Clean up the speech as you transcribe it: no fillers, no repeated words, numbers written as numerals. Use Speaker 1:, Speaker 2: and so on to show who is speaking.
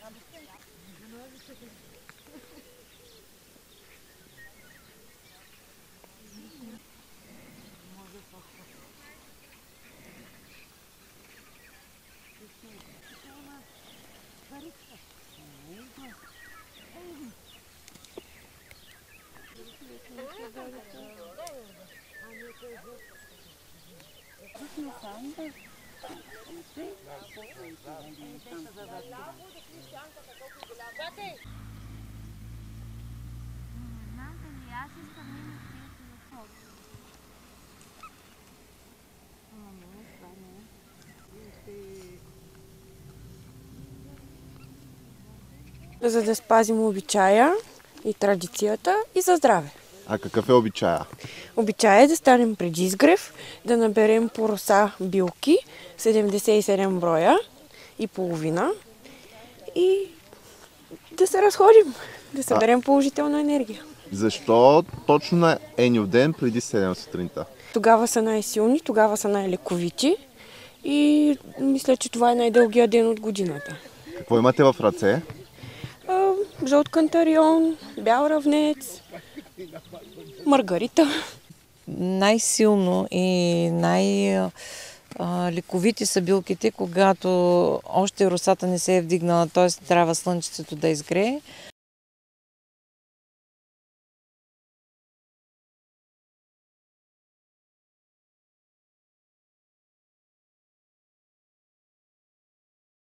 Speaker 1: За да спазим обичая и традицията и за здраве.
Speaker 2: А какъв е обичая?
Speaker 1: Обичая е да станем преди изгрев, да наберем по роса билки, 77 броя и половина и да се разходим, да съберем положителна енергия.
Speaker 2: Защо точно на Еньовден преди 7 сутринта?
Speaker 1: Тогава са най-силни, тогава са най-лековити и мисля, че това е най-дългия ден от годината.
Speaker 2: Какво имате в ръце?
Speaker 1: Жълт кантарион, бял равнец, маргарита.
Speaker 3: Най-силно и лековити са билките, когато още росата не се е вдигнала, т.е. трябва слънчето да изгрее.